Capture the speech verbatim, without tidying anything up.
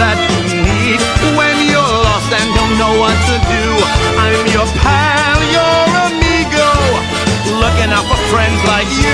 that you need when you're lost and don't know what to do. I'm your pal, your amigo, looking out for friends like you.